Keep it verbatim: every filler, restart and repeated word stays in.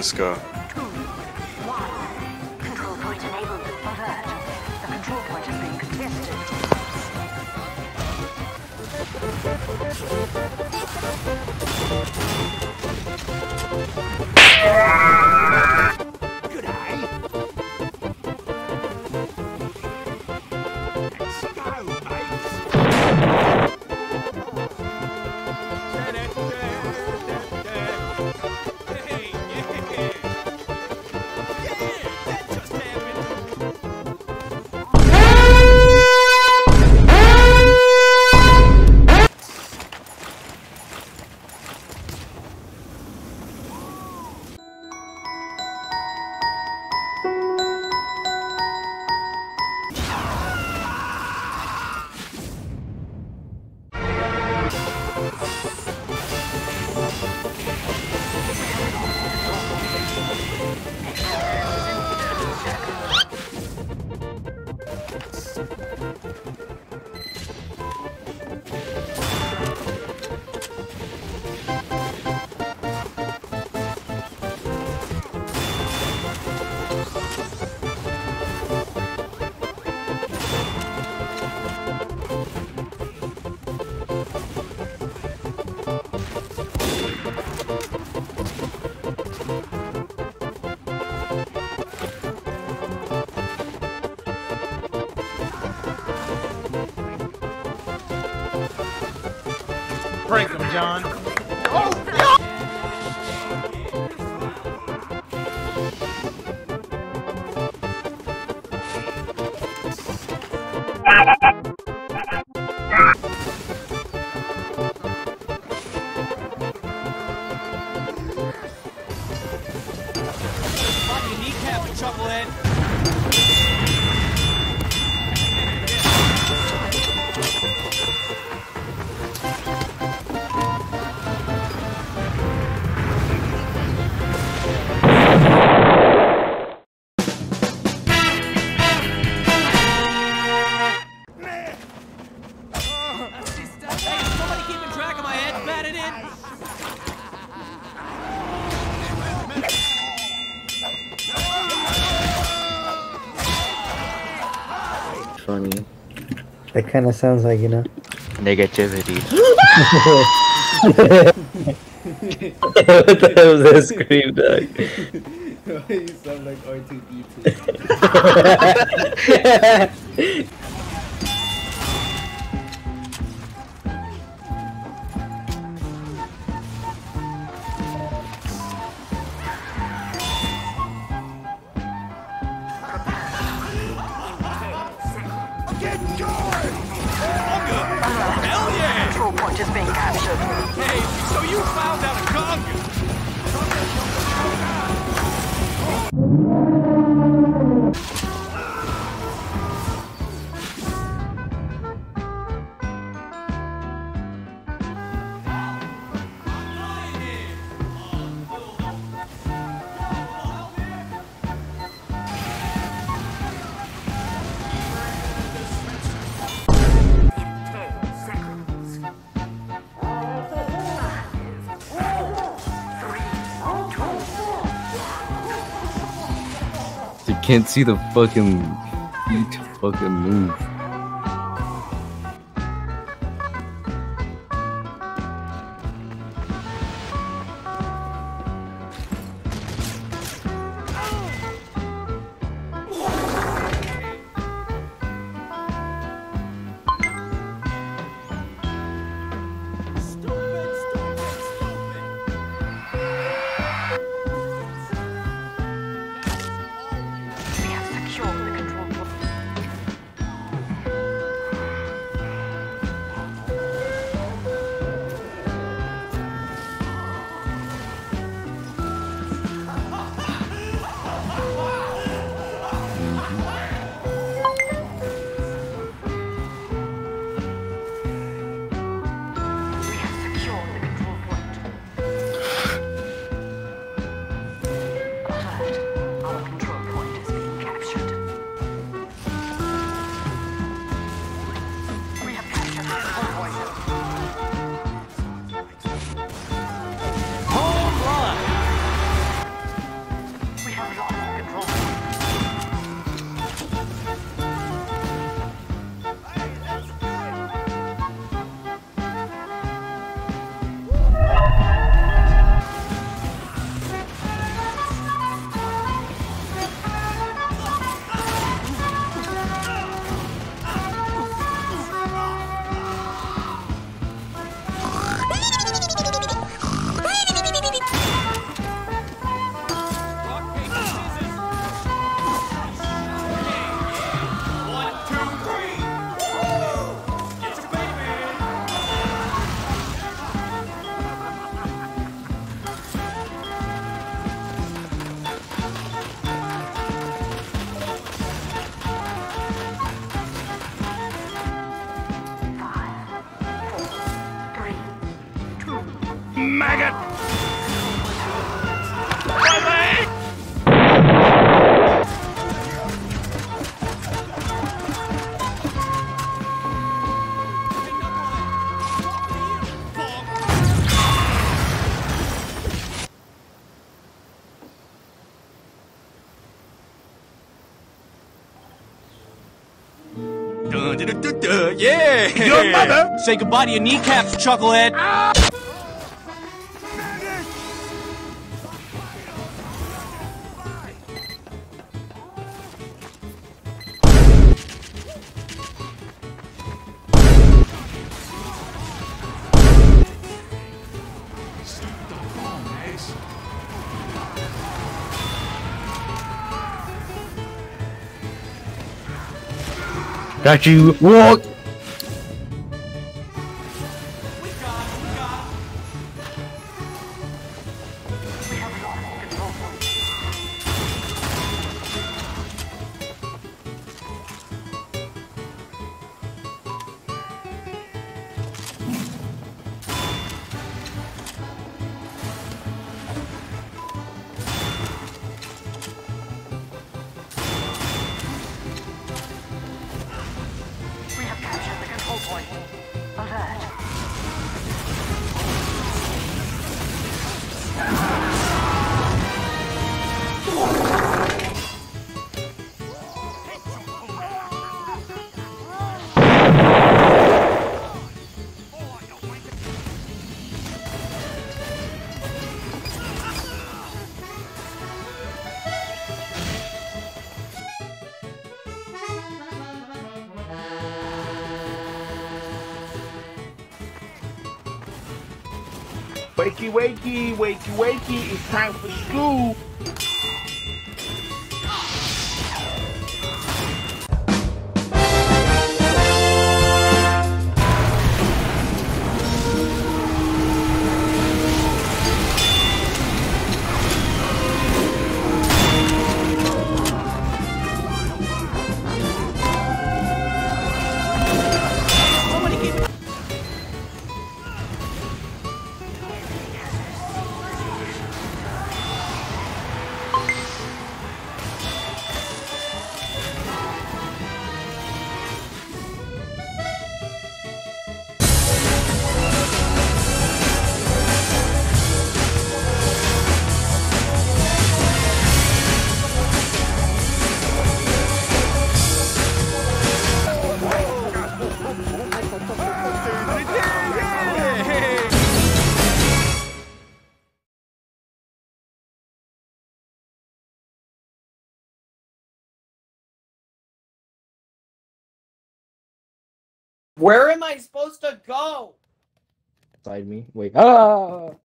Let's go. Control point enabled. Alert. The control point is being contested. Good eye. Let's go, mates. Hey, yeah. Yeah, that just happened. Break them, John. On your kneecap, chucklehead. Hey, is somebody keeping track of my head? Bat it in. Funny. That kind of sounds like, you know. Negativity. What the hell was that scream, dog? You sound like R two D two. Hell yeah! Control point is being captured. Hey, so you found out a conga? You can't see the fucking each fucking move. We have secured the control point. Dun, dun, dun, dun, dun, yeah! Your mother! Say goodbye to your kneecaps, Chucklehead! Got you. Walk. We have captured the control point. Alert. Wakey, wakey, wakey, wakey, it's time for school. Somebody keep... Where am I supposed to go? Side me. Wait. Ah!